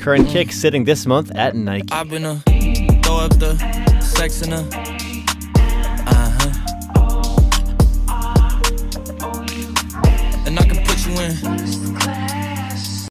current kick sitting this month at Nike. I've been throw up the sex in and I can put you in